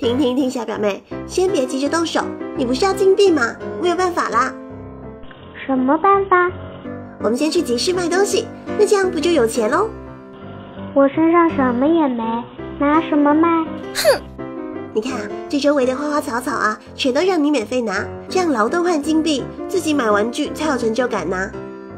停，小表妹，先别急着动手，你不是要金币吗？我有办法啦。 什么办法？ 我们先去集市卖东西，那这样不就有钱喽？ 我身上什么也没，拿什么卖？ 哼！你看啊，这周围的花花草草啊，全都让你免费拿，这样劳动换金币，自己买玩具才有成就感呢。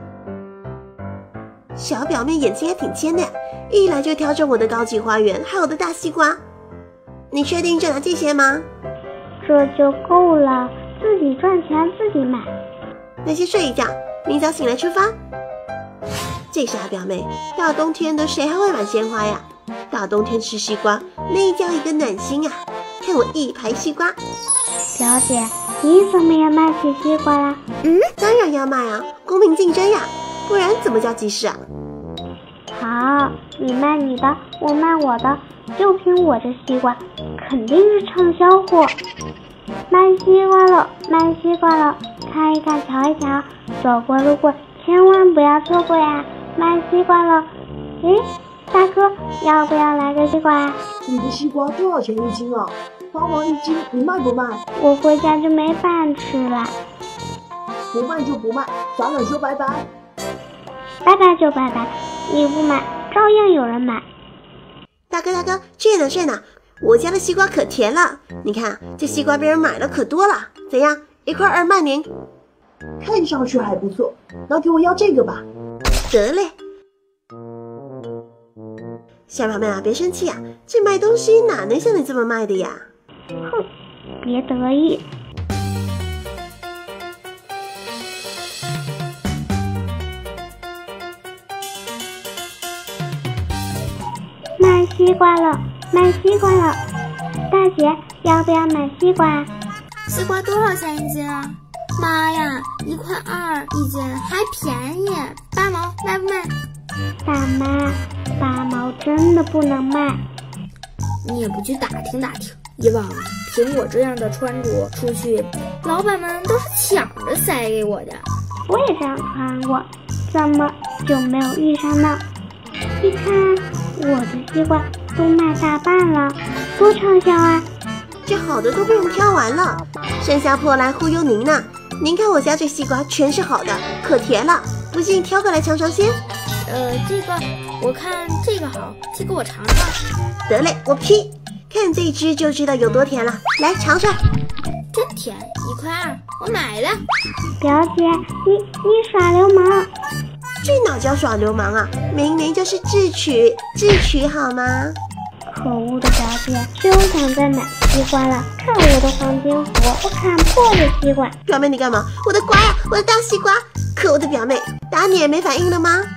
小表妹眼睛也挺尖的呀，一来就挑中我的高级花园，还有我的大西瓜。你确定就拿这些吗？ 这就够了，自己赚钱自己买。 那先睡一觉，明早醒来出发。这傻表妹，大冬天的谁还会买鲜花呀？大冬天吃西瓜，那叫一个暖心啊！看我一排西瓜。 表姐，你怎么也卖起西瓜啦？ 当然要卖啊，公平竞争呀，不然怎么叫集市啊？ 好，你卖你的，我卖我的，就凭我这西瓜，肯定是畅销货。卖西瓜了，卖西瓜了，看一看，瞧一瞧，走过路过千万不要错过呀！卖西瓜了，诶，大哥，要不要来个西瓜？ 你的西瓜多少钱一斤啊？8毛一斤，你卖不卖？ 我回家就没饭吃了。 不卖就不卖，咱俩说拜拜。 拜拜就拜拜，你不买，照样有人买。 大哥，这呢，我家的西瓜可甜了，你看这西瓜被人买了可多了，怎样？1块2卖您。 看上去还不错，那给我要这个吧。 得嘞。小表妹啊，别生气啊，这卖东西哪能像你这么卖的呀？ 哼，别得意。卖西瓜了，卖西瓜了，大姐要不要买西瓜？ 西瓜多少钱一斤啊？妈呀，1块2一斤，还便宜，8毛，卖不卖？ 大妈，8毛真的不能卖。 你也不去打听打听，以往凭我这样的穿着出去，老板们都是抢着塞给我的。 我也这样穿过，怎么就没有遇上呢？你看，我的西瓜都卖大半了，多畅销啊！ 这好的都被人挑完了，剩下破来忽悠您呢。您看我家这西瓜全是好的，可甜了，不信挑个来尝尝鲜。 这个我看这个好，这个我尝尝。 得嘞，我批，看这只就知道有多甜了，来尝尝。 真甜，1块2，我买了。 表姐，你耍流氓！ 这哪叫耍流氓啊？明明就是智取好吗？ 可恶的表姐，就想再买西瓜了。看我的黄金斧，我砍破了西瓜。 表妹你干嘛？我的瓜呀，我的大西瓜！可恶的表妹，打你也没反应了吗？